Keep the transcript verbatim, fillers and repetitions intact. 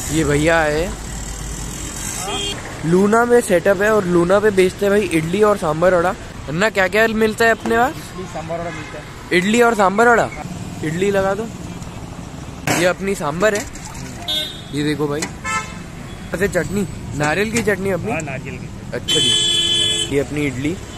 ये भैया है, लूना में सेटअप है और लूना पे बेचते हैं भाई इडली और सांभर वड़ा। अन्ना क्या क्या मिलता है अपने पास? इडली सांभर वड़ा मिलता है। इडली और सांभर वड़ा। इडली लगा दो। ये अपनी सांभर है, ये देखो भाई। ऐसे चटनी, नारियल की चटनी अपनी। हाँ, नारियल की। अच्छा जी। ये अपनी इडली।